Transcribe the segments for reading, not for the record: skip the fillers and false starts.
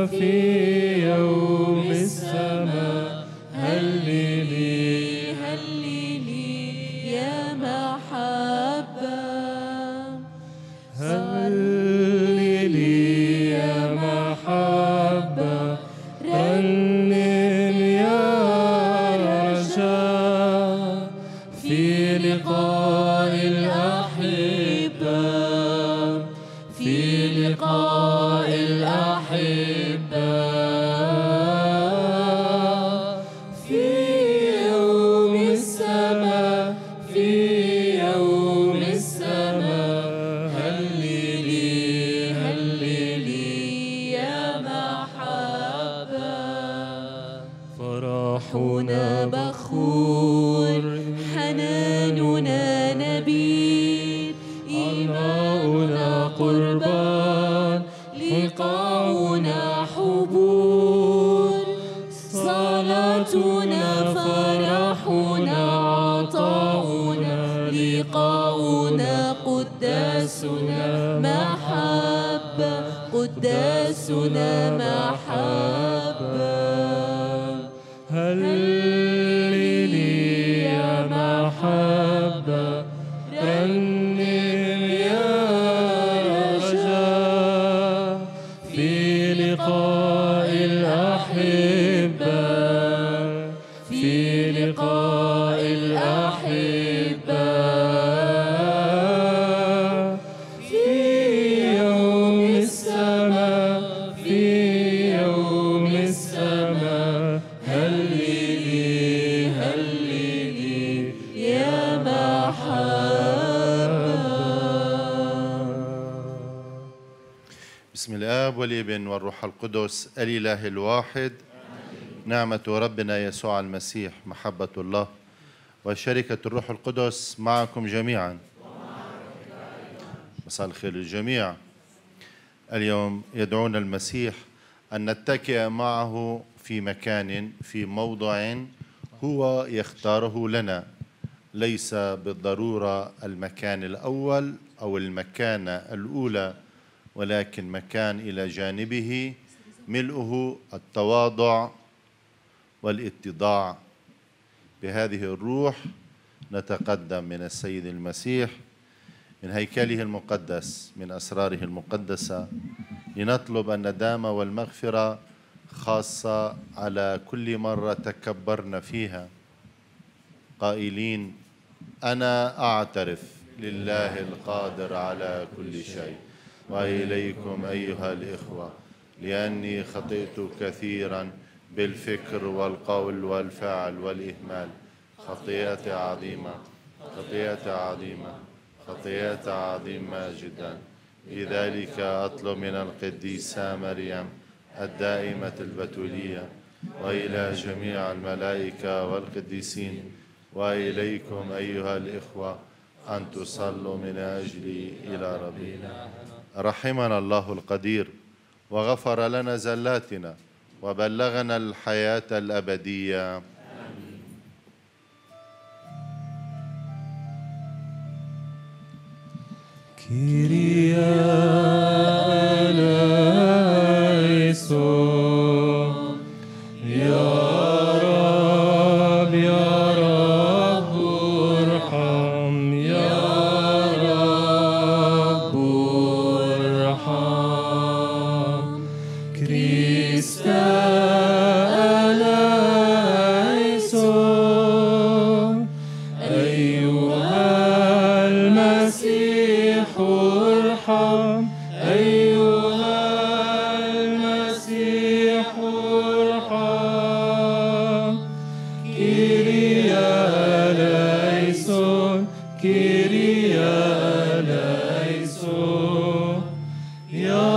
في يوم السماء هللي هللي يا محبة هللي يا محبة رنم يا رجاء في لقاء الأحبة في لقاء الأحبة في يوم السماء في يوم السماء هللي هللي يا محبة فرحنا بخور حناننا نبيل إيماننا قربان لقاؤنا حبور صلاتنا فرحنا عطاؤنا لقاؤنا قداسنا محبة قداسنا محبة هللي يا محبة رنم يا رجاء في لقاء الأحبة في لقاء الأحبة في يوم السماء في يوم السماء هللي هللي يا محبة بسم الآب والابن والروح القدس الإله الواحد. نعمة ربنا يسوع المسيح، محبة الله وشركة الروح القدس معكم جميعا. مساء الخير للجميع. اليوم يدعونا المسيح أن نتكئ معه في مكان، في موضع هو يختاره لنا، ليس بالضرورة المكان الأول أو المكانة الأولى، ولكن مكان إلى جانبه ملؤه التواضع والاتضاع. بهذه الروح نتقدم من السيد المسيح، من هيكله المقدس، من أسراره المقدسة، لنطلب الندامة والمغفرة، خاصة على كل مرة تكبرنا فيها قائلين: أنا أعترف لله القادر على كل شيء وإليكم أيها الإخوة لأني خطئت كثيرا بالفكر والقول والفعل والإهمال، خطيئة عظيمة خطيئة عظيمة خطيئة عظيمة جدا. لذلك أطلب من القديسة مريم الدائمة البتولية وإلى جميع الملائكة والقديسين وإليكم أيها الإخوة أن تصلوا من أجلي إلى ربنا. رحمنا الله القدير وغفر لنا زلاتنا وبلغنا الحياة الأبدية. كيريا إليسون يا رب يا رب ارحم يا رب ارحم كريستا إليسون أيها المسيح ارحم أيها المسيح ارحم كيريا إليسون كيريا إليسون يا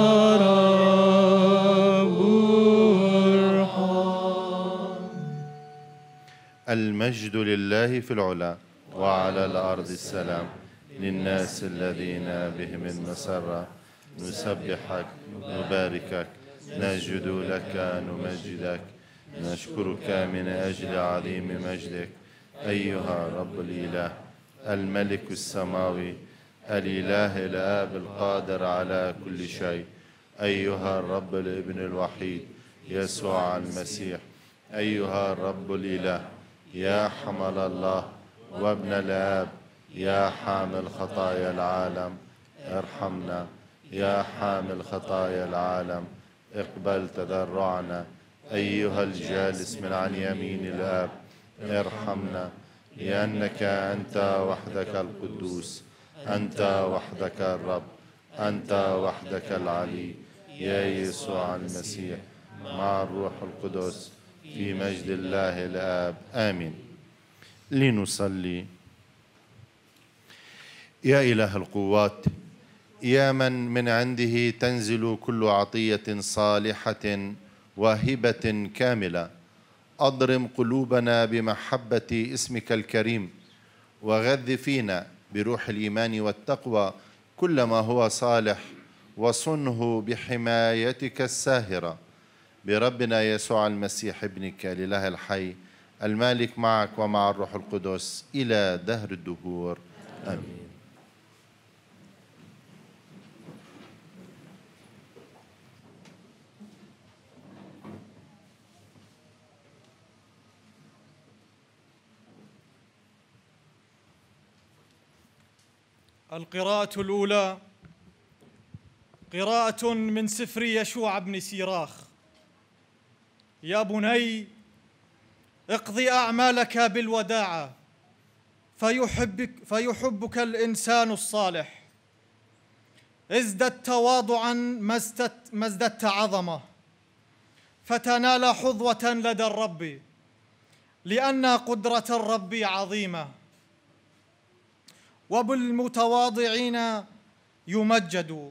رب ارحم. المجد لله في العلا وعلى الأرض السلام للناس الذين بهم المسرة. نسبحك نباركك نسجد لك نمجدك نشكرك من أجل عظيم مجدك أيها رب الإله الملك السماوي الإله الآب القادر على كل شيء أيها الرب الابن الوحيد يسوع المسيح، أيها الرب الإله يا حمل الله وابن الآب، يا حامل خطايا العالم ارحمنا، يا حامل خطايا العالم اقبل تضرعنا، أيها الجالس من عن يمين الآب ارحمنا، لأنك أنت وحدك القدوس، أنت وحدك الرب، أنت وحدك العلي، يا يسوع المسيح مع الروح القدس في مجد الله الآب. آمين. لنصلي. يا إله القوات، يا من عنده تنزل كل عطية صالحة وهبة كاملة، أضرم قلوبنا بمحبة اسمك الكريم، وغذ فينا بروح الإيمان والتقوى كل ما هو صالح، وصنه بحمايتك الساهرة، بربنا يسوع المسيح ابنك الإله الحي المالك معك ومع الروح القدس إلى دهر الدهور. آمين. القراءة الأولى قراءة من سفر يشوع بن سيراخ. يا بني، اقضي أعمالك بالوداعة، فيحبك الإنسان الصالح. ازدد تواضعا ما ازددت عظمة، فتنال حظوة لدى الرب، لأن قدرة الرب عظيمة، وبالمتواضعين يمجد.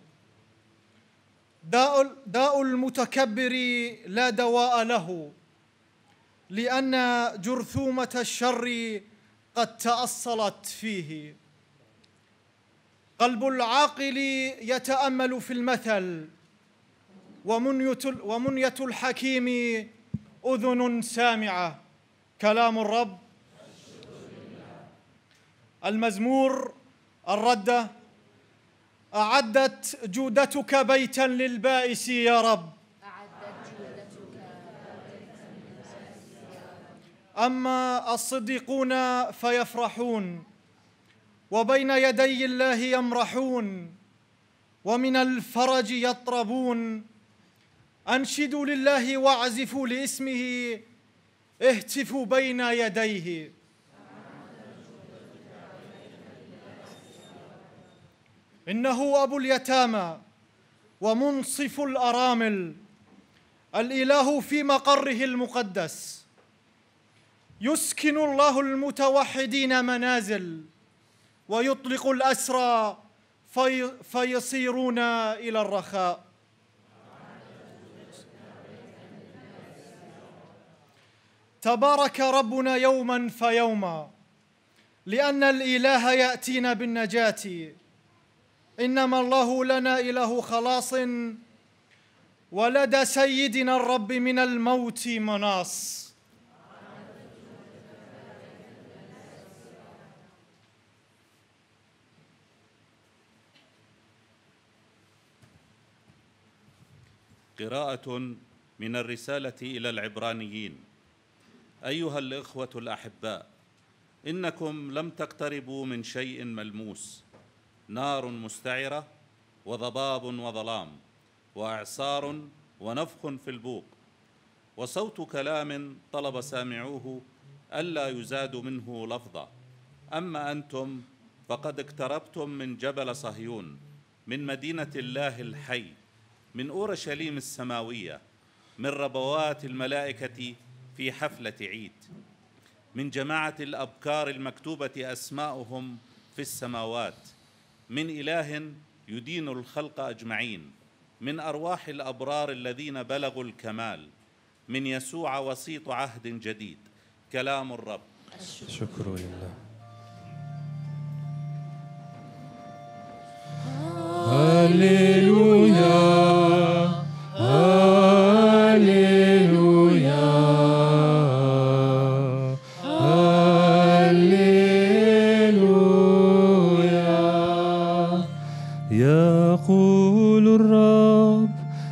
داء المتكبر لا دواء له، لأن جرثومة الشر قد تأصلت فيه. قلب العاقل يتأمل في المثل، ومنية الحكيم أذن سامعة. كلام الرب. المزمور الردة. أعدت جودتك بيتاً للبائس يا رب، أما الصديقون فيفرحون، وبين يدي الله يمرحون، ومن الفرج يطربون. أنشدوا لله واعزفوا لاسمه، اهتفوا بين يديه. إنه أبو اليتامى ومنصف الأرامل، الإله في مقره المقدس. يسكن الله المتوحدين منازل، ويطلق الأسرى فيصيرون إلى الرخاء. تبارك ربنا يوما فيوما، لأن الإله يأتينا بالنجاة. إنما الله لنا إله خلاص، ولدى سيدنا الرب من الموت مناص. قراءة من الرسالة إلى العبرانيين. أيها الإخوة الأحباء، إنكم لم تقتربوا من شيء ملموس، نار مستعرة وضباب وظلام وإعصار ونفخ في البوق، وصوت كلام طلب سامعوه ألا يزاد منه لفظا. أما أنتم فقد اقتربتم من جبل صهيون، من مدينة الله الحي، من أورشليم السماوية، من ربوات الملائكة في حفلة عيد، من جماعة الأبكار المكتوبة أسماؤهم في السماوات، من إله يدين الخلق أجمعين، من أرواح الأبرار الذين بلغوا الكمال، من يسوع وسيط عهد جديد. كلام الرب. شكر لله. هللويا هللويا هللويا. يقول الرب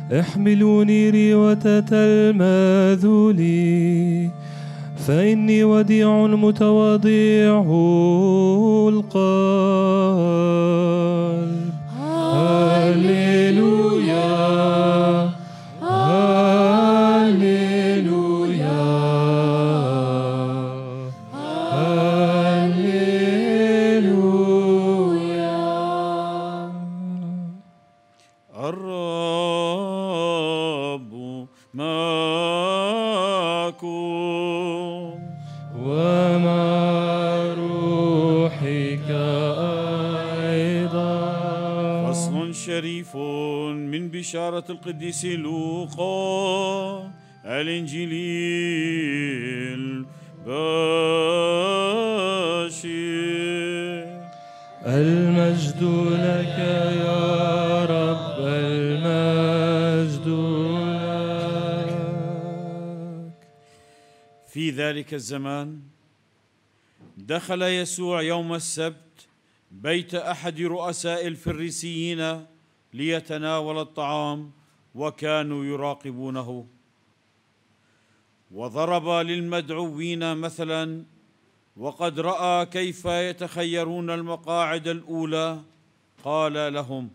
حملوني وتتلمذوا لي، فإني وديع متواضع القلب. هللويا هللويا هللويا. الرب معكم ومع روحك أيضا. فصل شريف من بشارة القديس لوقا الإنجيل البشير. المجد لك يا رب، المجد لك. في ذلك الزمان دخل يسوع يوم السبت بيت أحد رؤساء الفريسيين ليتناول الطعام، وكانوا يراقبونه. وضرب للمدعوين مثلا، وقد رأى كيف يتخيرون المقاعد الأولى، قال لهم: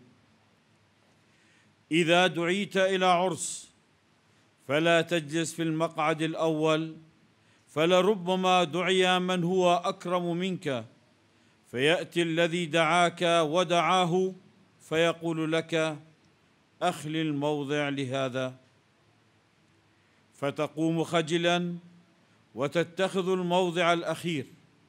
إذا دعيت إلى عرس فلا تجلس في المقعد الأول، فلربما دعي من هو أكرم منك، فيأتي الذي دعاك ودعاه فيقول لك: أخل الموضع لهذا، فتقوم خجلا وتتخذ الموضع الأخير.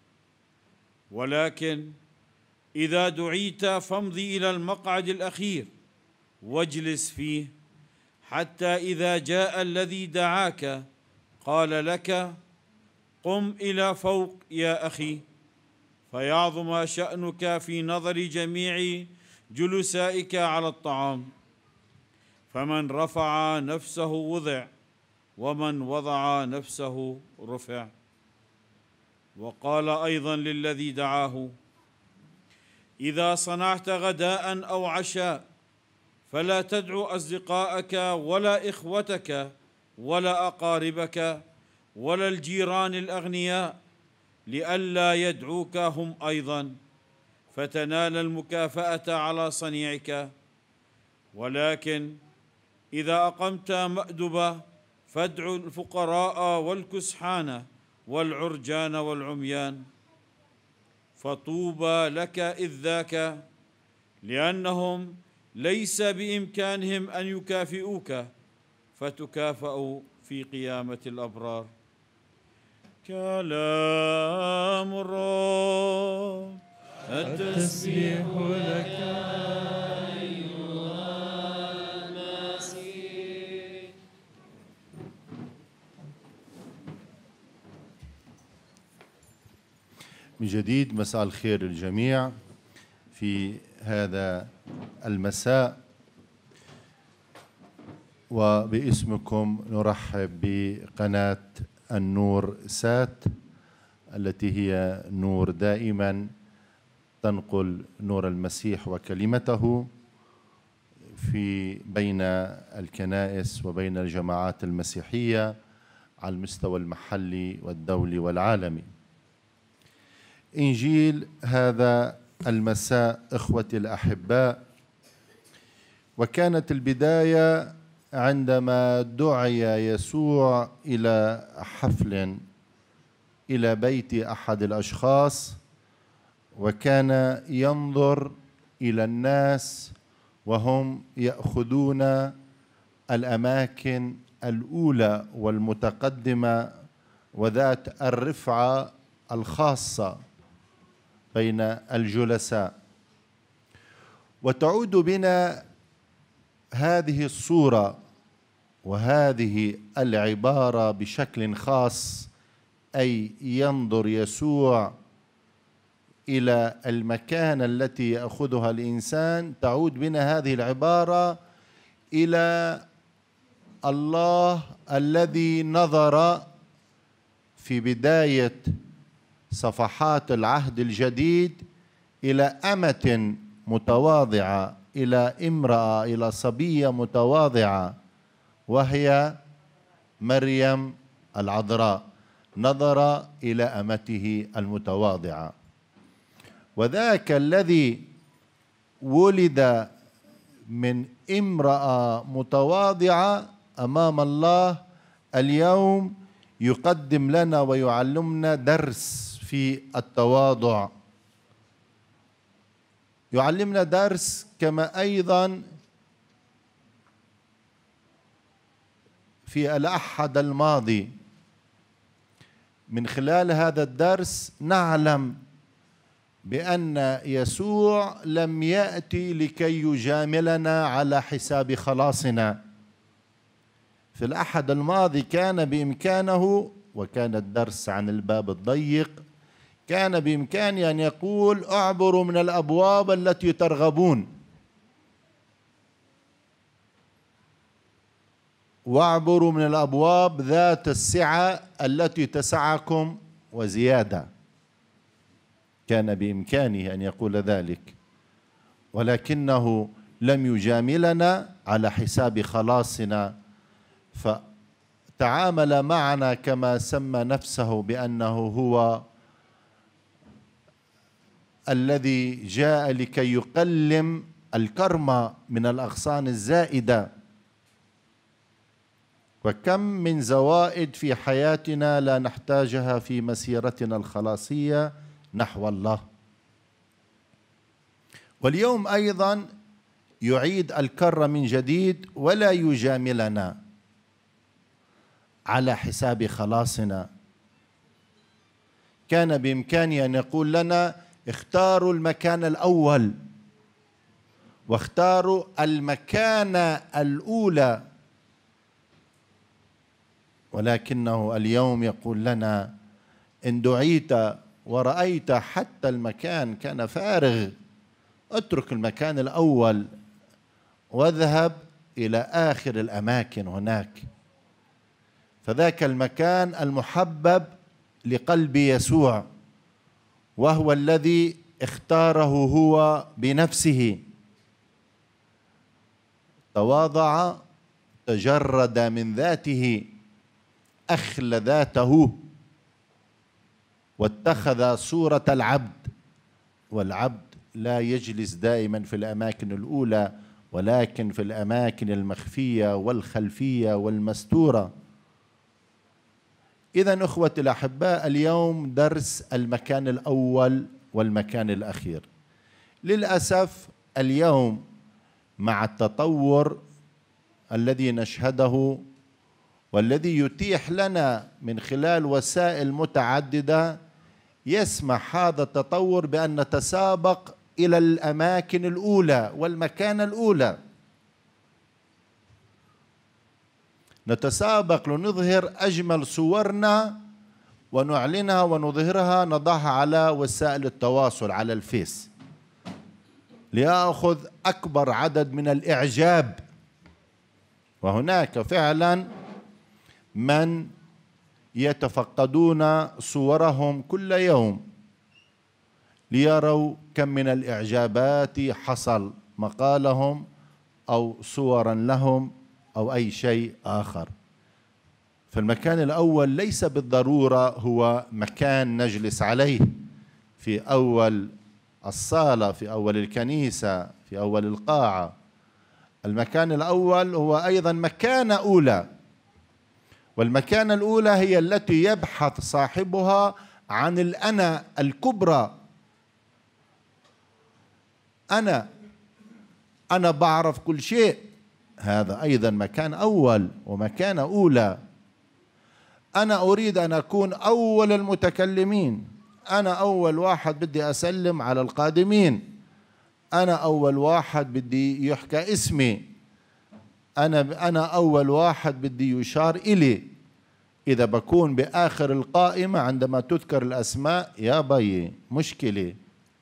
ولكن إذا دعيت فامضي إلى المقعد الأخير واجلس فيه، حتى إذا جاء الذي دعاك قال لك: قم إلى فوق يا أخي، فيعظم شأنك في نظر جميع جلسائك على الطعام. فمن رفع نفسه وضع، ومن وضع نفسه رفع. وقال أيضا للذي دعاه: إذا صنعت غداء أو عشاء فلا تدعو أصدقائك ولا إخوتك ولا أقاربك ولا الجيران الأغنياء، لئلا يدعوك هم أيضا فتنال المكافأة على صنيعك. ولكن إذا أقمت مأدبة فادعو الفقراء والكسحان والعرجان والعميان، فطوبى لك إذ ذاك، لأنهم ليس بإمكانهم أن يكافئوك، فتكافأ في قيامة الأبرار. كلام الرب. التسبيح لك. من جديد مساء الخير للجميع. في هذا المساء وباسمكم نرحب بقناة النور سات، التي هي نور دائما تنقل نور المسيح وكلمته في بين الكنائس وبين الجماعات المسيحية على المستوى المحلي والدولي والعالمي. إنجيل هذا المساء إخوتي الأحباء، وكانت البداية عندما دعي يسوع إلى حفل إلى بيت أحد الأشخاص، وكان ينظر إلى الناس وهم يأخذون الأماكن الأولى والمتقدمة وذات الرفعة الخاصة بين الجلساء. وتعود بنا هذه الصورة وهذه العبارة بشكل خاص، أي ينظر يسوع إلى المكان التي يأخذها الإنسان. تعود بنا هذه العبارة إلى الله الذي نظر في بداية صفحات العهد الجديد إلى أمة متواضعة، إلى امرأة، إلى صبية متواضعة وهي مريم العذراء، نظر إلى أمته المتواضعة. وذاك الذي ولد من امرأة متواضعة أمام الله اليوم يقدم لنا ويعلمنا درس في التواضع، يعلمنا درس، كما أيضا في الأحد الماضي من خلال هذا الدرس نعلم بأن يسوع لم يأتي لكي يجاملنا على حساب خلاصنا. في الأحد الماضي كان بإمكانه، وكان الدرس عن الباب الضيق، كان بإمكانه أن يقول اعبروا من الأبواب التي ترغبون، واعبروا من الأبواب ذات السعة التي تسعكم وزيادة. كان بإمكانه أن يقول ذلك، ولكنه لم يجاملنا على حساب خلاصنا، فتعامل معنا كما سمى نفسه بأنه هو الذي جاء لكي يقلم الكرم من الأغصان الزائدة. وكم من زوائد في حياتنا لا نحتاجها في مسيرتنا الخلاصية نحو الله. واليوم أيضا يعيد الكرة من جديد ولا يجاملنا على حساب خلاصنا. كان بإمكانه أن يقول لنا اختاروا المكان الأول واختاروا المكانة الأولى، ولكنه اليوم يقول لنا إن دعيت ورأيت حتى المكان كان فارغ، اترك المكان الأول واذهب إلى آخر الأماكن هناك. فذاك المكان المحبب لقلب يسوع، وهو الذي اختاره هو بنفسه، تواضع، تجرد من ذاته، أخلى ذاته واتخذ صورة العبد. والعبد لا يجلس دائما في الأماكن الأولى، ولكن في الأماكن المخفية والخلفية والمستورة. إذن أخوتي الأحباء، اليوم درس المكان الأول والمكان الأخير. للأسف اليوم مع التطور الذي نشهده والذي يتيح لنا من خلال وسائل متعددة، يسمح هذا التطور بأن نتسابق إلى الأماكن الأولى والمكان الأولى، نتسابق لنظهر أجمل صورنا ونعلنها ونظهرها، نضعها على وسائل التواصل على الفيس ليأخذ أكبر عدد من الإعجاب. وهناك فعلا من يتفقدون صورهم كل يوم ليروا كم من الإعجابات حصل، مقالهم أو صورا لهم أو أي شيء آخر. فالمكان الأول ليس بالضرورة هو مكان نجلس عليه في أول الصالة، في أول الكنيسة، في أول القاعة. المكان الأول هو أيضا مكانة أولى، والمكانة الأولى هي التي يبحث صاحبها عن الأنا الكبرى. أنا بعرف كل شيء، هذا أيضا مكان أول ومكانة أولى. أنا أريد أن أكون أول المتكلمين، أنا أول واحد بدي أسلم على القادمين، أنا أول واحد بدي يحكى اسمي، أنا أول واحد بدي يشار إلي. إذا بكون بآخر القائمة عندما تذكر الأسماء، يا بي مشكلة.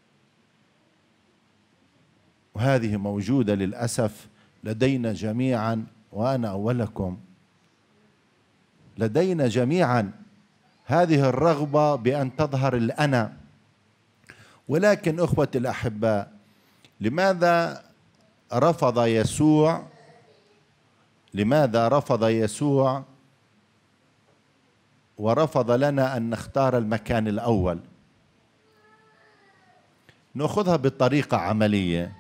وهذه موجودة للأسف لدينا جميعا، وأنا أولكم. لدينا جميعا هذه الرغبة بأن تظهر الأنا. ولكن أخوتي الأحباء، لماذا رفض يسوع لماذا رفض يسوع ورفض لنا أن نختار المكان الأول؟ نأخذها بطريقة عملية.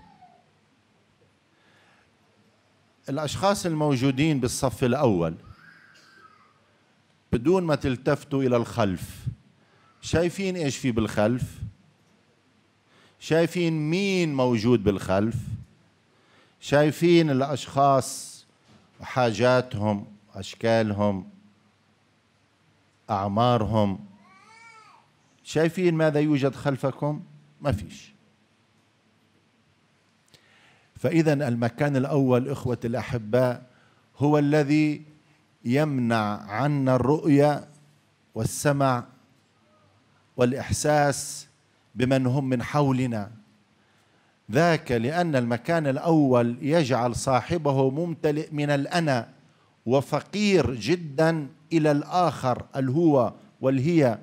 الأشخاص الموجودين بالصف الأول بدون ما تلتفتوا إلى الخلف، شايفين إيش في بالخلف؟ شايفين مين موجود بالخلف؟ شايفين الأشخاص، حاجاتهم، أشكالهم، أعمارهم؟ شايفين ماذا يوجد خلفكم؟ ما فيش. فإذا المكان الأول إخوة الأحباء هو الذي يمنع عنا الرؤية والسمع والإحساس بمن هم من حولنا، ذاك لأن المكان الأول يجعل صاحبه ممتلئ من الأنا وفقير جدا إلى الآخر الهو والهي،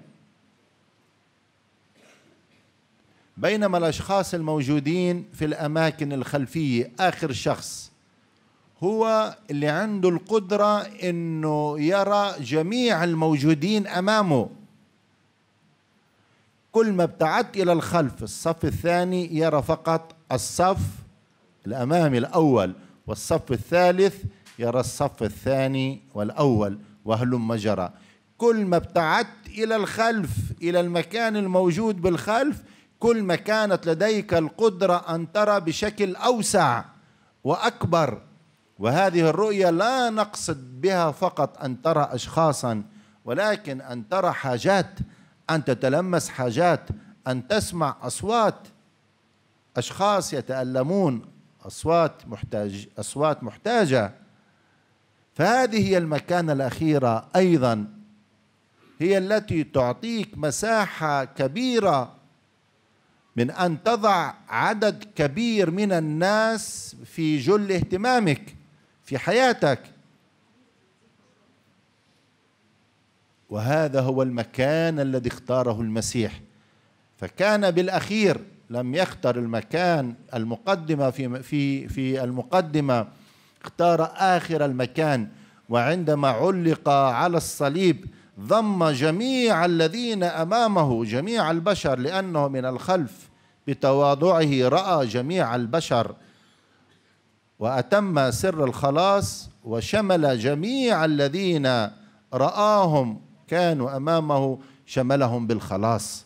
بينما الأشخاص الموجودين في الأماكن الخلفية آخر شخص هو اللي عنده القدرة إنه يرى جميع الموجودين أمامه. كل ما ابتعدت إلى الخلف الصف الثاني يرى فقط الصف الأمامي الأول، والصف الثالث يرى الصف الثاني والأول، وهلم جرى. كل ما ابتعدت إلى الخلف إلى المكان الموجود بالخلف كل ما كانت لديك القدرة أن ترى بشكل أوسع وأكبر. وهذه الرؤية لا نقصد بها فقط أن ترى أشخاصا، ولكن أن ترى حاجات، أن تتلمس حاجات، أن تسمع أصوات أشخاص يتألمون، أصوات محتاجة. فهذه هي المكانة الأخيرة أيضا، هي التي تعطيك مساحة كبيرة من أن تضع عدد كبير من الناس في جل اهتمامك في حياتك. وهذا هو المكان الذي اختاره المسيح، فكان بالأخير لم يختر المكان المقدمة في المقدمة، اختار آخر المكان. وعندما علق على الصليب ضم جميع الذين أمامه، جميع البشر، لأنه من الخلف بتواضعه رأى جميع البشر وأتم سر الخلاص وشمل جميع الذين رآهم كانوا أمامه، شملهم بالخلاص.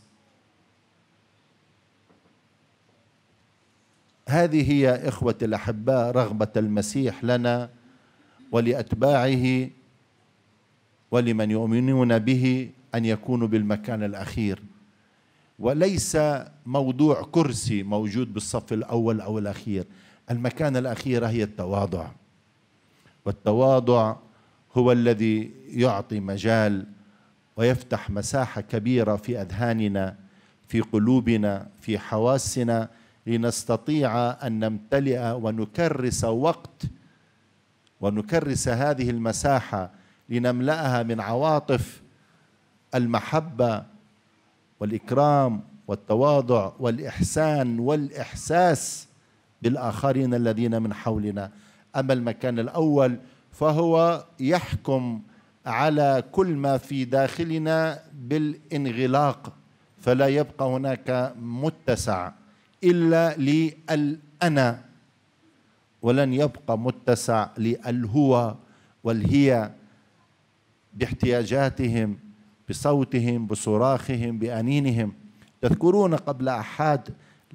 هذه هي إخوة الأحباء رغبة المسيح لنا ولأتباعه ولمن يؤمنون به، أن يكونوا بالمكان الأخير، وليس موضوع كرسي موجود بالصف الأول أو الأخير. المكان الأخير هي التواضع، والتواضع هو الذي يعطي مجال ويفتح مساحة كبيرة في أذهاننا، في قلوبنا، في حواسنا، لنستطيع أن نمتلئ ونكرس وقت ونكرس هذه المساحة لنملأها من عواطف المحبة والإكرام والتواضع والإحسان والإحساس بالآخرين الذين من حولنا. أما المكان الأول فهو يحكم على كل ما في داخلنا بالانغلاق، فلا يبقى هناك متسع إلا للأنا، ولن يبقى متسع للهو والهي باحتياجاتهم، بصوتهم، بصراخهم، بأنينهم. تذكرون قبل أحد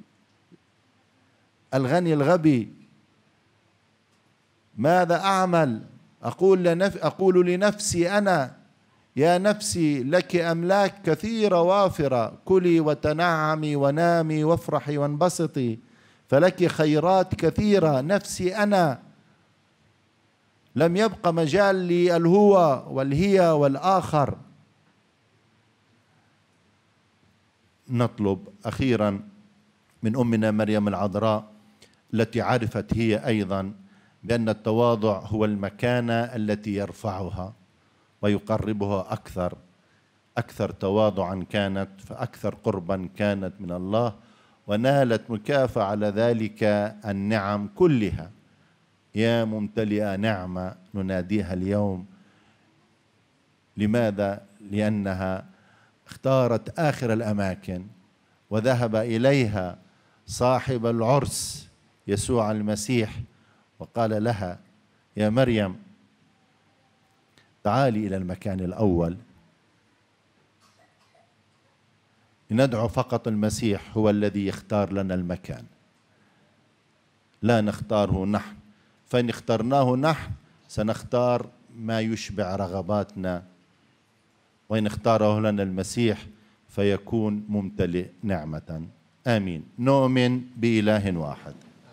الغني الغبي: ماذا أعمل؟ أقول لنفسي أنا: يا نفسي لك أملاك كثيرة وافرة، كلي وتنعمي ونامي وافرحي وانبسطي، فلك خيرات كثيرة. نفسي أنا. لم يبقى مجال للهو والهي والآخر. نطلب أخيرا من أمنا مريم العذراء التي عرفت هي أيضا بأن التواضع هو المكانة التي يرفعها ويقربها أكثر تواضعا كانت فأكثر قربا كانت من الله، ونالت مكافأة على ذلك النعم كلها. يا ممتلئة نعمة نناديها اليوم. لماذا؟ لأنها اختارت آخر الأماكن وذهب إليها صاحب العرس يسوع المسيح وقال لها: يا مريم تعالي إلى المكان الأول. ندعو فقط المسيح هو الذي يختار لنا المكان، لا نختاره نحن، فإن اخترناه نحن سنختار ما يشبع رغباتنا، وإن اختاره لنا المسيح فيكون ممتلئ نعمة. آمين. نؤمن بإله واحد،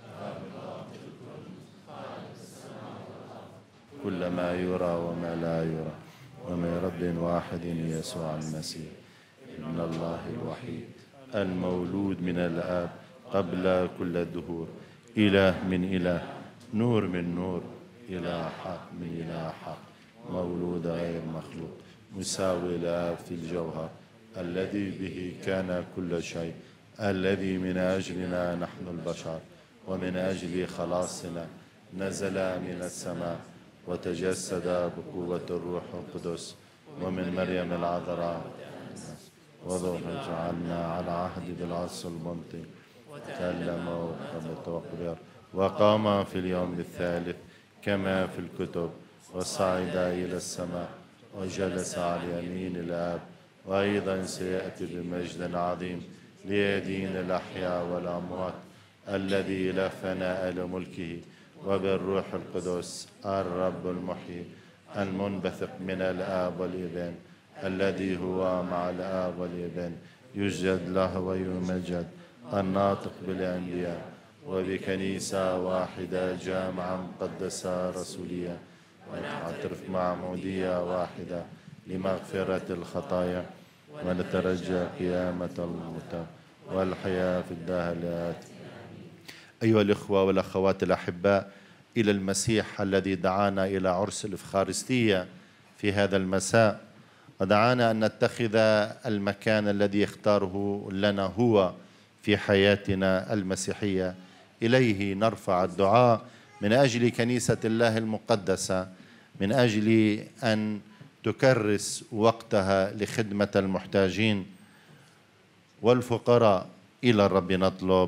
كل ما يرى وما لا يرى، ومن رب واحد يسوع المسيح ابن الله الوحيد المولود من الآب قبل كل الدهور، إله من إله، نور من نور، إله حق من إله حق، مولود غير مخلوق، مساوي الآب في الجوهر، الذي به كان كل شيء، الذي من أجلنا نحن البشر ومن أجل خلاصنا نزل من السماء وتجسد بقوة الروح القدس ومن مريم العذراء، وضع جعلنا على عهد بالعصر المنطق، وتكلم وقبر وقام في اليوم الثالث كما في الكتب، وصعد إلى السماء وجلس على يمين الآب، وأيضا سيأتي بمجد عظيم ليدين الأحياء والأموات، الذي لا فناء لملكه، وبالروح القدس الرب المحيي المنبثق من الآب والابن، الذي هو مع الآب والابن، يسجد له ويمجد، الناطق بالأنبياء، وبكنيسة واحدة جامعة مقدسة رسولية، ونعترف معمودية واحدة لمغفرة الخطايا، ونترجى قيامة الموتى والحياة في الدهر الآتي. أيها الإخوة والأخوات الأحباء، إلى المسيح الذي دعانا إلى عرس الإفخارستية في هذا المساء، ودعانا أن نتخذ المكان الذي يختاره لنا هو في حياتنا المسيحية. إليه نرفع الدعاء من أجل كنيسة الله المقدسة، من أجل أن تكرس وقتها لخدمة المحتاجين والفقراء. إلى الرب نطلب.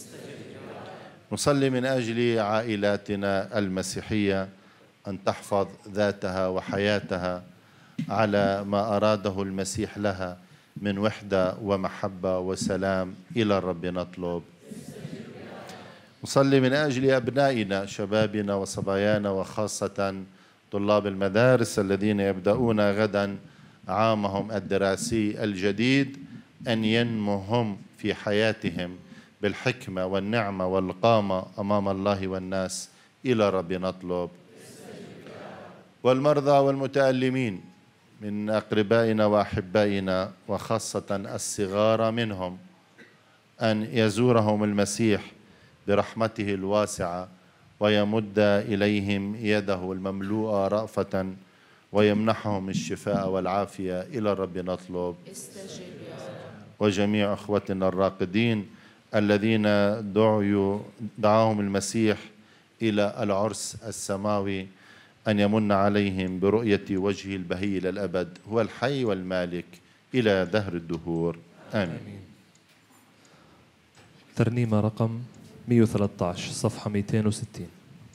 نصلي من أجل عائلاتنا المسيحية أن تحفظ ذاتها وحياتها على ما أراده المسيح لها من وحدة ومحبة وسلام. إلى الرب نطلب. نصلي من أجل أبنائنا شبابنا وصبايانا، وخاصة طلاب المدارس الذين يبدأون غدا عامهم الدراسي الجديد، أن ينموا هم في حياتهم بالحكمة والنعمة والقامة أمام الله والناس. إلى رب نطلب. والمرضى والمتألمين من أقربائنا وأحبائنا، وخاصة الصغار منهم، أن يزورهم المسيح برحمته الواسعة ويمد إليهم يده المملوءة رأفة ويمنحهم الشفاء والعافية. إلى الرب نطلب. وجميع أخوتنا الراقدين الذين دعاهم المسيح إلى العرس السماوي، أن يمن عليهم برؤية وجهه البهي إلى الأبد، هو الحي والمالك إلى دهر الدهور. آمين. ترنيمة رقم 113 صفحة 260.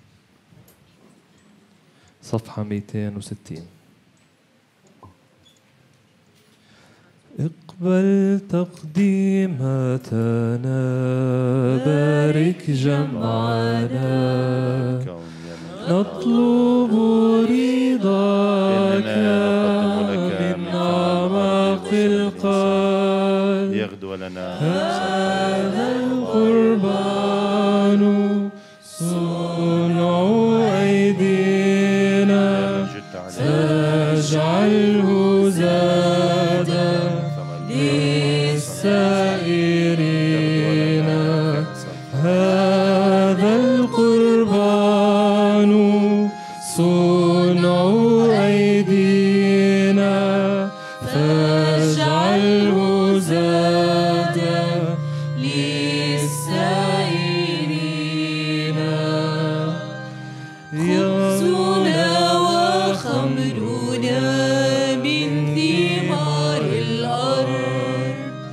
صفحة 260. اقبل تقديمتنا، بارك جمعنا، نطلب رضاك من أعماق القلب. يغدو لنا هذا القربان صنع أيدينا، تجعله زادا للسائرين. هذا القربان صنع أيدينا، فاجعله زادا للسائرين. خيرنا من ثمار الأرض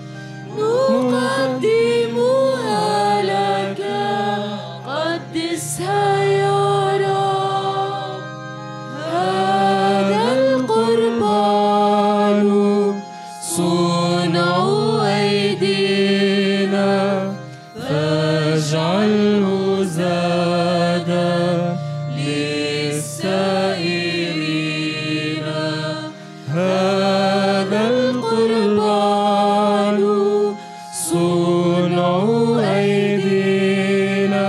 نقدمها لك، قدسها يا رب. هذا القربان صنع أيدينا، فاجعله زادا للسائرين. هذا القربان صنع أيدينا،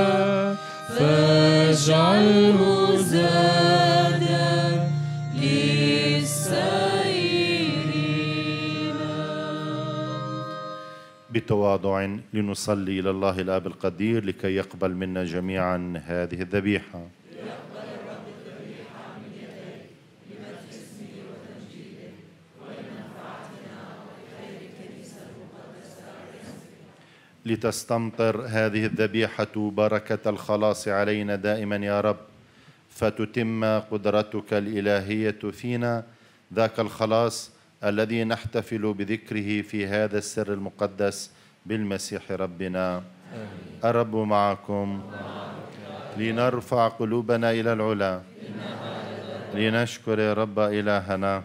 فاجعله زادا للسائرين. بتواضع لنصلي إلى الله الآب القدير لكي يقبل منا جميعا هذه الذبيحة. لتستمطر هذه الذبيحة بركة الخلاص علينا دائما يا رب، فتتم قدرتك الإلهية فينا ذاك الخلاص الذي نحتفل بذكره في هذا السر المقدس بالمسيح ربنا. الرب معكم. لنرفع قلوبنا إلى العلا لنشكر يا رب إلهنا.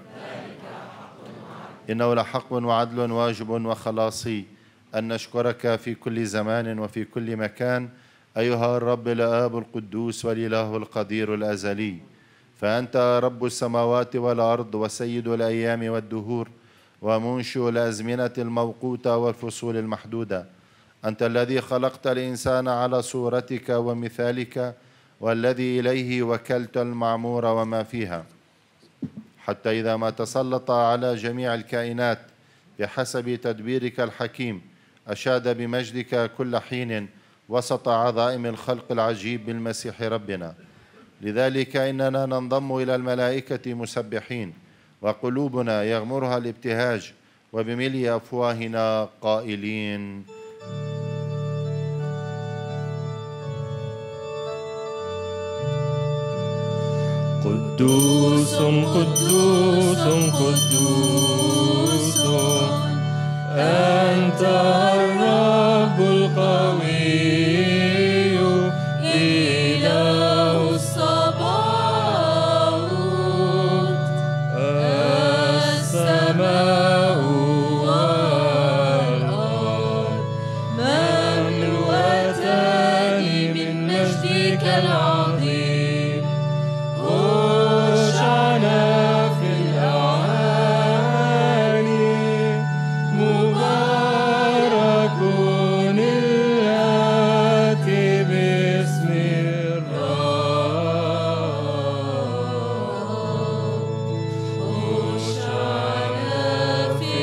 إنه لحق وعدل واجب وخلاصي أن نشكرك في كل زمان وفي كل مكان أيها الرب الآب القدوس والإله القدير الأزلي، فأنت رب السماوات والأرض وسيد الأيام والدهور ومنشئ الأزمنة الموقوتة والفصول المحدودة. أنت الذي خلقت الإنسان على صورتك ومثالك، والذي إليه وكلت المعمور وما فيها، حتى إذا ما تسلط على جميع الكائنات بحسب تدبيرك الحكيم أشاد بمجدك كل حين وسط عظائم الخلق العجيب بالمسيح ربنا. لذلك إننا ننضم إلى الملائكة مسبحين، وقلوبنا يغمرها الابتهاج، وبملء أفواهنا قائلين: قدوس قدوس قدوس أنت الرب القوي إله الصباوت. السماء والأرض مملوءتان من مجدك العظيم. هوشعنا في الأعالي، مبارك الآتي باسم الرب. هوشعنا في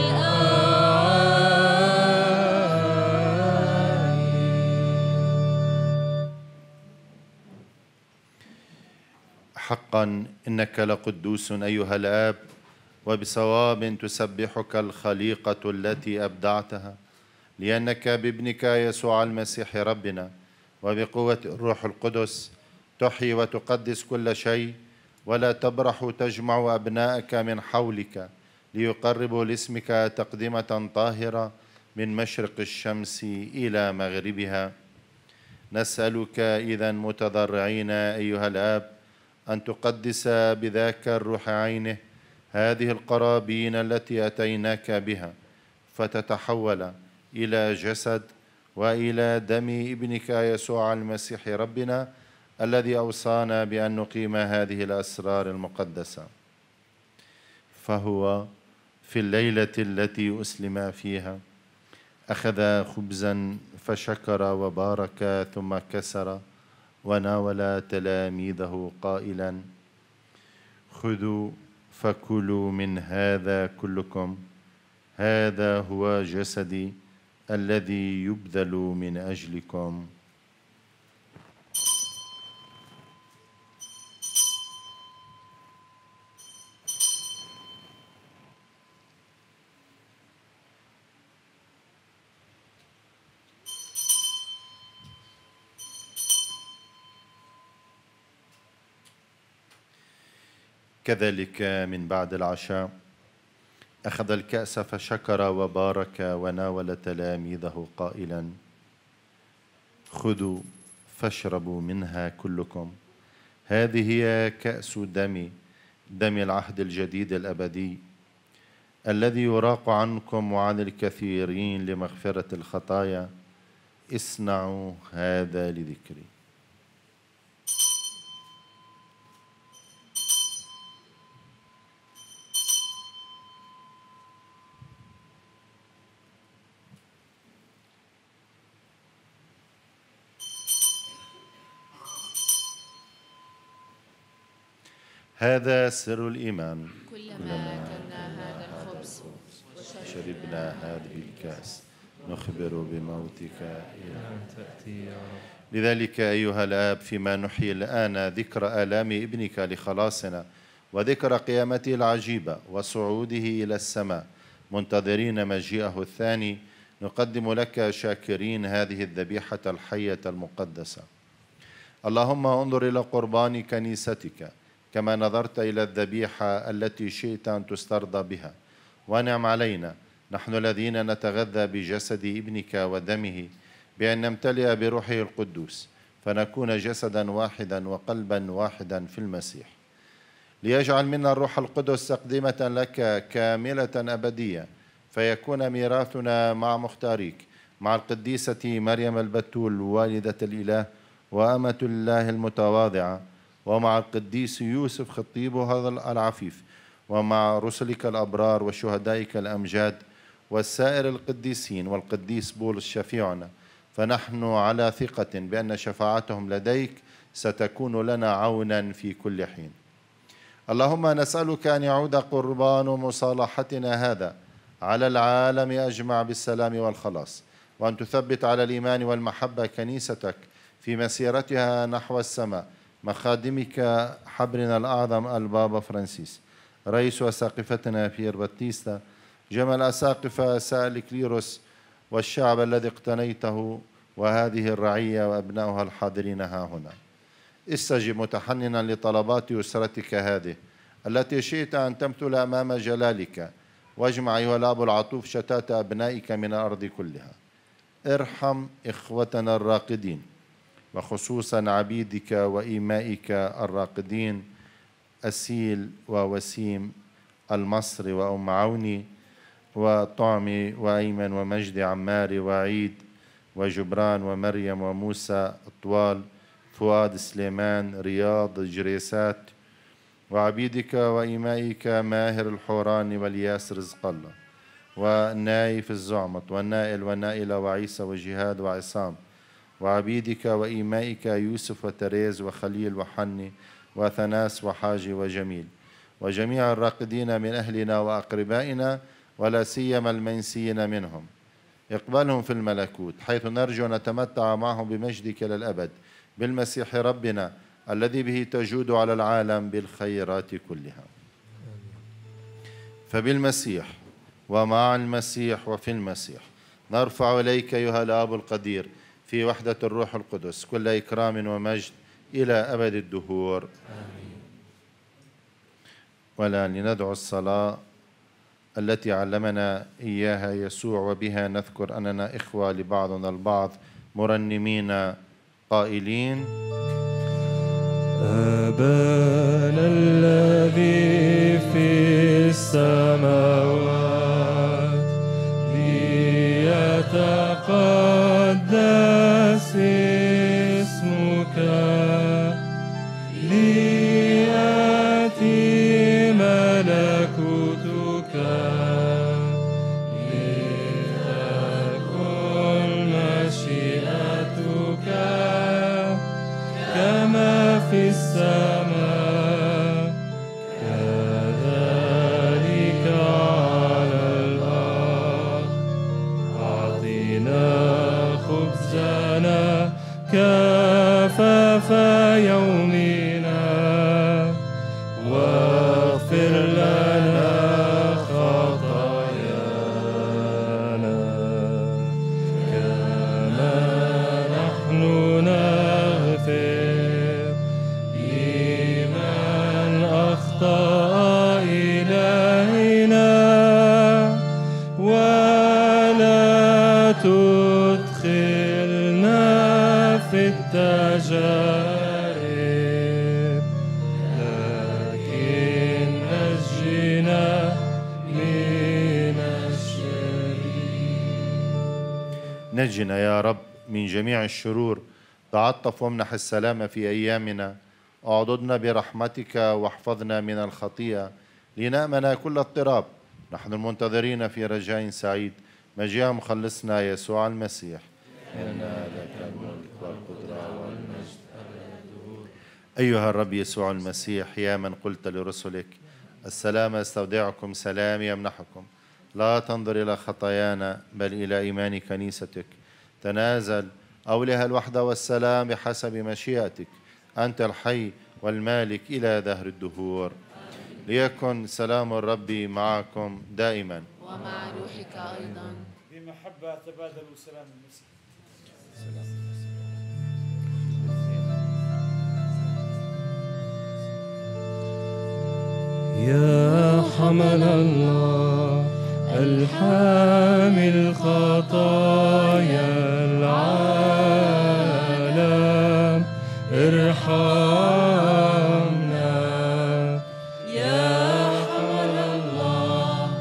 حقا إنك لقدوس أيها الآب، وبصواب تسبحك الخليقة التي أبدعتها، لأنك بابنك يسوع المسيح ربنا وبقوة الروح القدس تحيي وتقدس كل شيء، ولا تبرح تجمع أبنائك من حولك ليقربوا لاسمك تقدمة طاهرة من مشرق الشمس إلى مغربها. نسألك إذن متضرعين أيها الآب أن تقدس بذاك الروح عينه هذه القرابين التي أتيناك بها، فتتحول إلى جسد وإلى دم ابنك يسوع المسيح ربنا، الذي أوصانا بأن نقيم هذه الأسرار المقدسة. فهو في الليلة التي أسلم فيها أخذ خبزا فشكر وبارك ثم كسر وناول تلاميذه قائلا: خذوا فكلوا من هذا كلكم، هذا هو جسدي الذي يبذل من أجلكم. كذلك من بعد العشاء أخذ الكأس فشكر وبارك وناول تلاميذه قائلا: خذوا فاشربوا منها كلكم، هذه هي كأس دمي، دم العهد الجديد الأبدي الذي يراق عنكم وعن الكثيرين لمغفرة الخطايا، اصنعوا هذا لذكري. هذا سر الإيمان، كلما أكلنا هذا الخبز شربنا هذه الكأس نخبر بموتك أن تأتي يا رب. لذلك أيها الآب، فيما نحيي الآن ذكر آلام ابنك لخلاصنا وذكر قيامته العجيبة وصعوده إلى السماء منتظرين مجيئه الثاني، نقدم لك شاكرين هذه الذبيحة الحية المقدسة. اللهم انظر إلى قربان كنيستك كما نظرت إلى الذبيحة التي شئت أن تسترضى بها، وانعم علينا نحن الذين نتغذى بجسد ابنك ودمه بأن نمتلئ بروحه القدوس فنكون جسدا واحدا وقلبا واحدا في المسيح، ليجعل منا الروح القدس تقدمة لك كاملة أبدية، فيكون ميراثنا مع مختاريك، مع القديسة مريم البتول والدة الإله وأمة الله المتواضعة، ومع القديس يوسف خطيب هذا العفيف، ومع رسلك الأبرار وشهدائك الأمجاد والسائر القديسين والقديس بولس شفيعنا، فنحن على ثقة بأن شفاعتهم لديك ستكون لنا عونا في كل حين. اللهم نسألك أن يعود قربان مصالحتنا هذا على العالم أجمع بالسلام والخلاص، وأن تثبت على الإيمان والمحبة كنيستك في مسيرتها نحو السماء، مخادمك حبرنا الأعظم البابا فرانسيس، رئيس أساقفتنا بيير باتيستا، جميع الأساقفة سائل كليروس والشعب الذي اقتنيته، وهذه الرعية وأبنائها الحاضرين ها هنا. استجب متحننا لطلبات أسرتك هذه التي شئت أن تمثل أمام جلالك، واجمع أيها الأب العطوف شتات أبنائك من الأرض كلها. ارحم إخوتنا الراقدين، وخصوصا عبيدك وإيمائك الراقدين أسيل ووسيم المصري وأم عوني وطعمي وأيمن ومجدي عماري وعيد وجبران ومريم وموسى الطوال، فؤاد سليمان رياض جريسات، وعبيدك وإيمائك ماهر الحوراني والياس رزق الله ونايف الزعمط والنائل ونائلة وعيسى وجهاد وعصام، وعبيدك وإيمائك يوسف وتريز وخليل وحني وثناس وحاجي وجميل، وجميع الراقدين من أهلنا وأقربائنا ولا سيما المنسيين منهم، اقبلهم في الملكوت، حيث نرجو أن نتمتع معهم بمجدك للأبد بالمسيح ربنا الذي به تجود على العالم بالخيرات كلها. فبالمسيح ومع المسيح وفي المسيح نرفع إليك أيها الآب القدير في وحدة الروح القدس كل إكرام ومجد إلى أبد الدهور. والآن لندعو الصلاة التي علمنا إياها يسوع، وبها نذكر أننا إخوة لبعضنا البعض، مرنمين قائلين: أبانا الذي في السماوات، ليتقدس اسمك، ليأتي ملكوتك، لتكن مشيئتك كما في السماء كذلك إلهنا ولا تدخلنا في التجارب لكن نجنا من الشرير. نجنا يا رب من جميع الشرور، تعطف وامنح السلام في أيامنا، اعضدنا برحمتك واحفظنا من الخطيئة لنأمن كل اضطراب، نحن المنتظرين في رجاء سعيد مجيء مخلصنا يسوع المسيح. إن لك الملك والقدرة والمجد أبد. أيها الرب يسوع المسيح، يا من قلت لرسلك السلام استودعكم سلام يمنحكم، لا تنظر إلى خطايانا بل إلى إيمان كنيستك. تنازل أولها الوحدة والسلام بحسب مشيئتك، أنت الحي والمالك إلى دهر الدهور. ليكن سلام الرب معكم دائما ومع روحك أيضا. بمحبة تبادلوا سلام المسيح. يا حمل الله الحامل خطايا العالم ارحمنا. يا حمل الله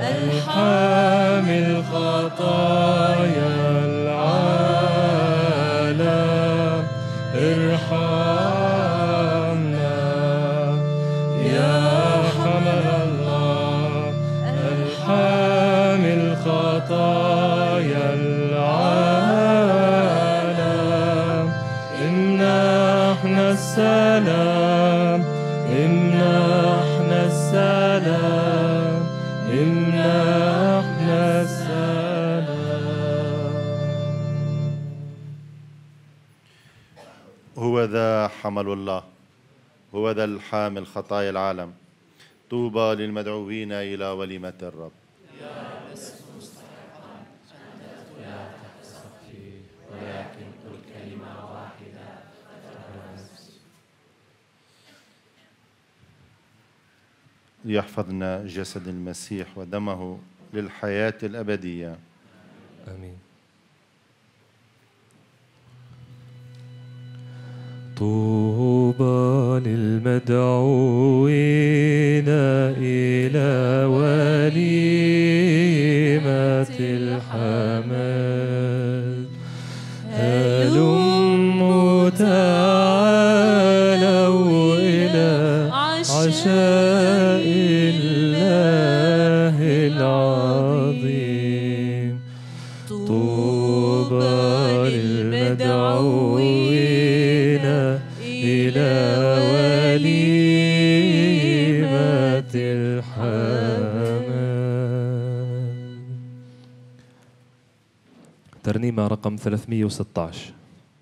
الحامل خطايا العالم ارحمنا. يا حمل الله الحامل خطايا العالم امنحنا السلام، امنحنا السلام، امنحنا السلام. هو ذا حمل الله، هو ذا الحامل خطايا العالم. طوبى للمدعوين إلى وليمة الرب. ليحفظنا جسد المسيح ودمه للحياة الأبدية. آمين. طوبى للمدعوين إلى وليمة الحمل. هلموا تعالوا إلى عشاء الله العظيم. طوبى للمدعوين إلى وليمة الحمل. ترنيمة رقم 316.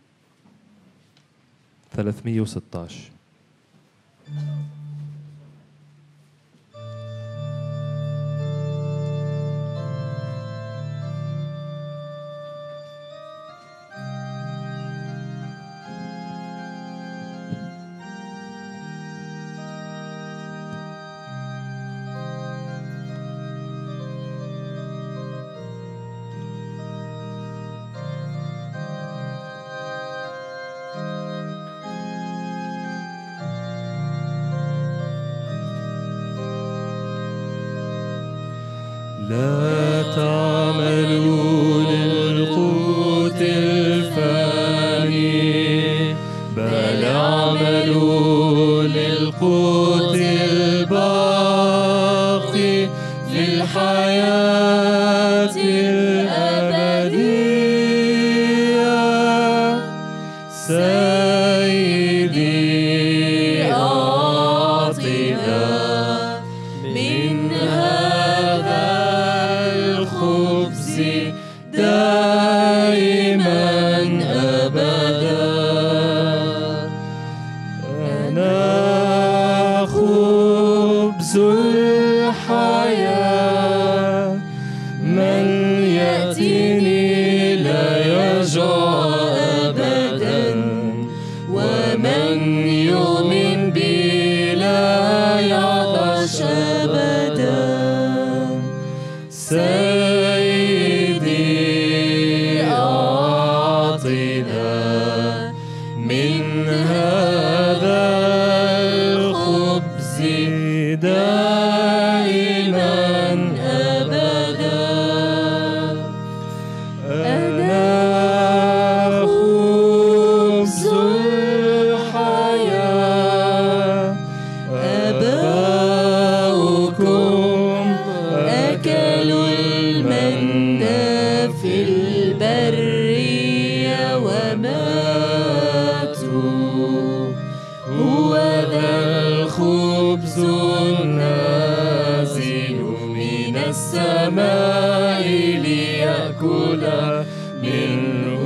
316. لا تعملوا للقوت الفاني بل اعملوا للقوت الباقي في الحياة الأبدية. سيدي أعطنا من هذا الخبز دائما أبدا. أنا خبز الحياة، من يأتيني لا يجوع أبدا، ومن يؤمن بي لا يعطش أبدا. سيدي أعطنا من هذا الخبز دائما أبدا. أنا خبز الحياة، آباؤكم أكلوا المن في البرية وماتوا. هو ذا الخبز النازل من السماء ليأكل منه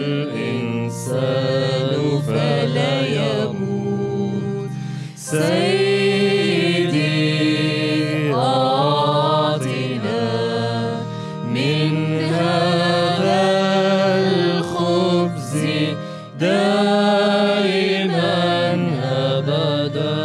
الإنسان فلا يموت. سيدي أعطنا من هذا الخبز دائما أبدا.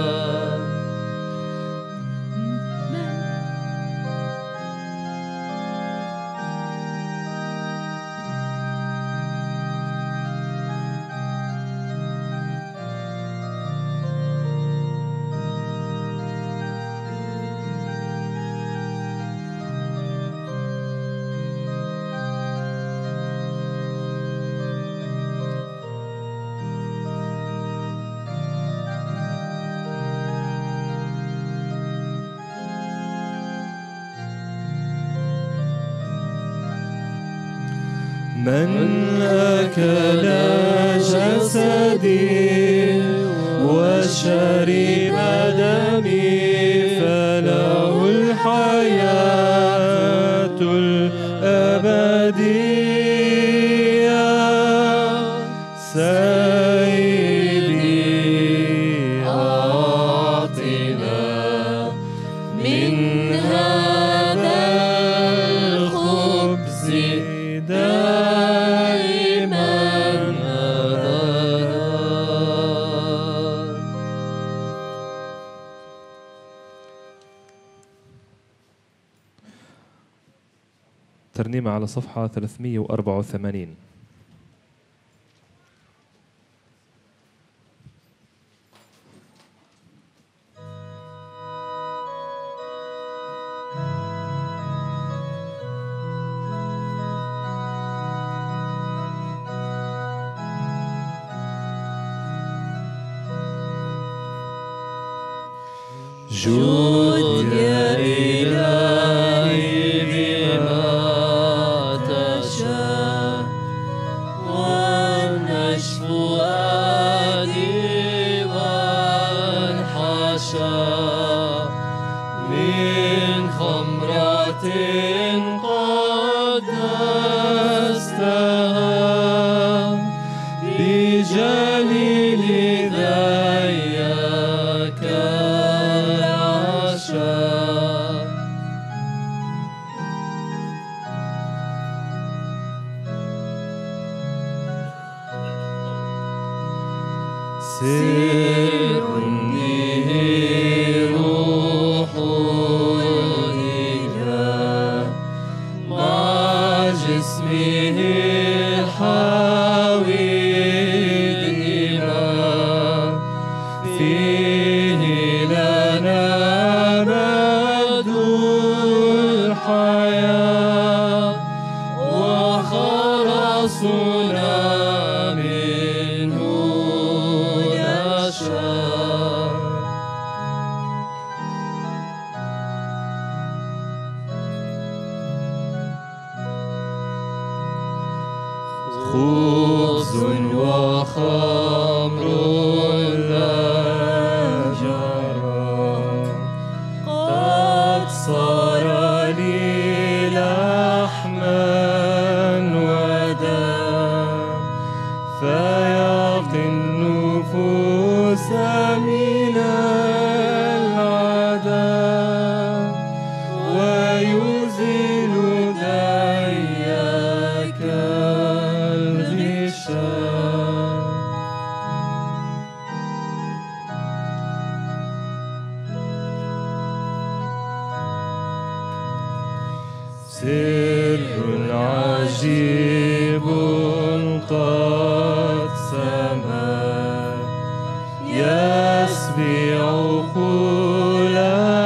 من أكل جسدي وشرب دمي فله الحياة الأبدية. سيدي أعطنا من هذا الخبز دائما أبدا. ترنيمة على صفحة 384. جود يا إلهي بما تشاء، والنشف فؤادي وانحشى من خمرة قدستها بجليل ذيك العشاء. سر به روح الإله سر عجيب قد سما يسبي عقول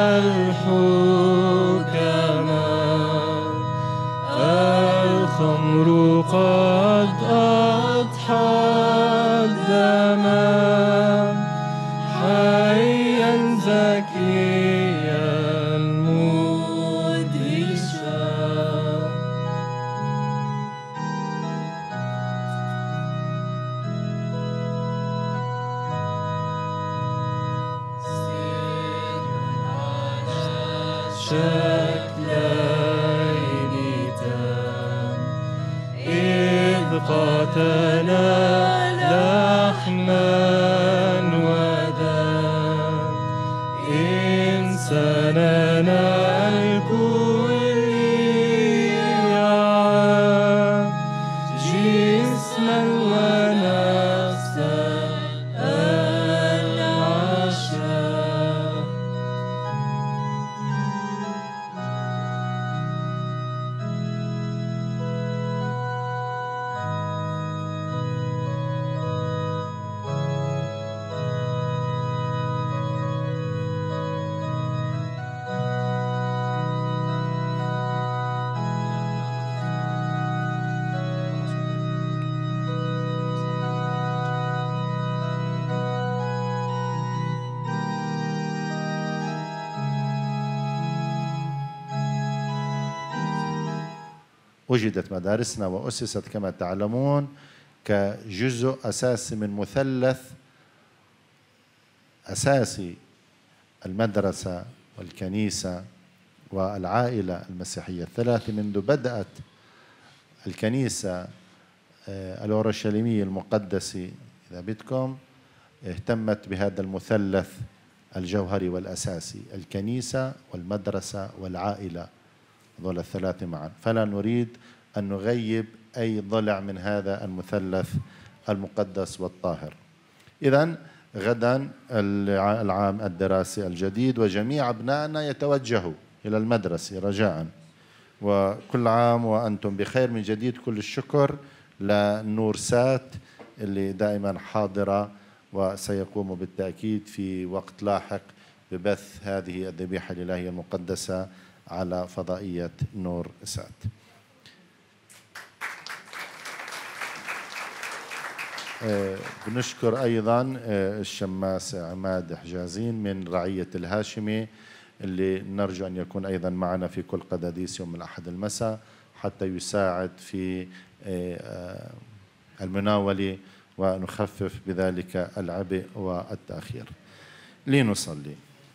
الحكماء الخمر قد أضحت دما حيا زكيا مدهشا شكلين تام إذ قاتلا لحما ودم إنساننا الكل يعى جسما ونفسا العشاء وجدت مدارسنا وأسست كما تعلمون كجزء أساسي من مثلث أساسي: المدرسة والكنيسة والعائلة المسيحية الثلاثة. منذ بدأت الكنيسة الأورشليمية المقدسة إذا بدكم اهتمت بهذا المثلث الجوهري والأساسي: الكنيسة والمدرسة والعائلة، هذول الثلاثة معا. فلا نريد أن نغيب أي ضلع من هذا المثلث المقدس والطاهر. إذن غدا العام الدراسي الجديد، وجميع أبنائنا يتوجهوا إلى المدرسة رجاء، وكل عام وأنتم بخير. من جديد كل الشكر لنور سات اللي دائما حاضرة وسيقوم بالتأكيد في وقت لاحق ببث هذه الذبيحة الإلهية المقدسة على فضائية نور سات. بنشكر أيضا الشماس عماد حجازين من رعية الهاشمي اللي نرجو أن يكون أيضا معنا في كل قداديس يوم الأحد المساء حتى يساعد في المناولة ونخفف بذلك العبء والتأخير. لنصلي.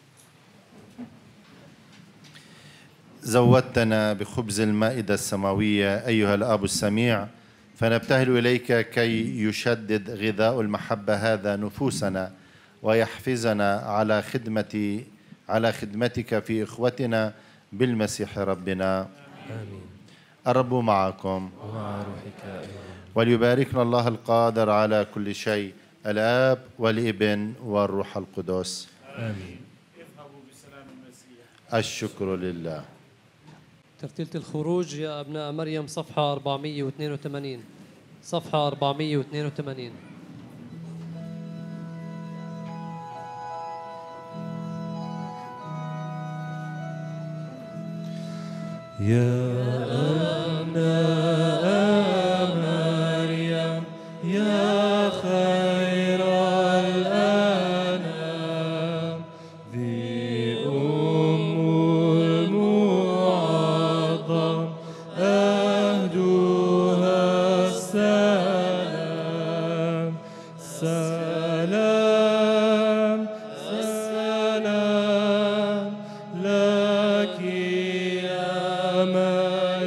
زودتنا بخبز المائدة السماوية أيها الآب السميع، فنبتهل إليك كي يشدد غذاء المحبة هذا نفوسنا ويحفزنا على خدمتك في إخوتنا بالمسيح ربنا. آمين. الرب معكم ومع روحك أيضا. وليباركنا الله القادر على كل شيء، الآب والابن والروح القدس. آمين. اذهبوا بسلام المسيح. الشكر لله. ترتيلة الخروج يا أبناء مريم صفحة 482. صفحة 482. يا أبناء مريم يا خير الأنام، ذي المعظم أهدوها السلام. سلام سلام لك يا مريم.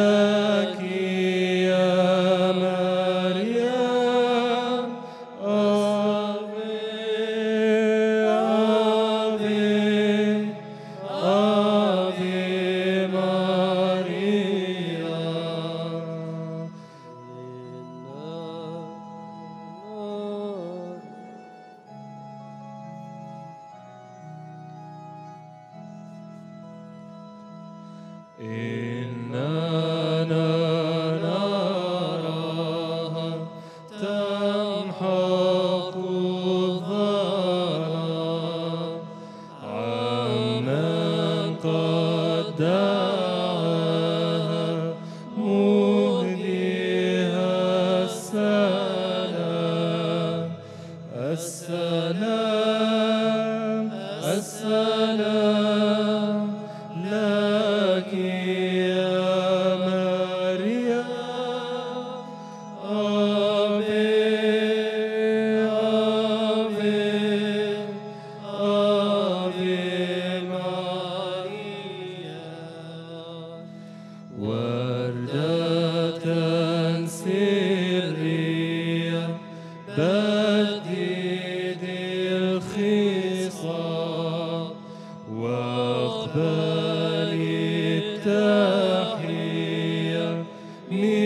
لك يا مريم آفي آفي آفي ماريا إننا نراها تمحق الظلام عمن قد دعاها مهديها السلام السلام السلام لك يا مريم آفي آفي آفي ماريا وردة سرية بديد الخصام واقبل التحية من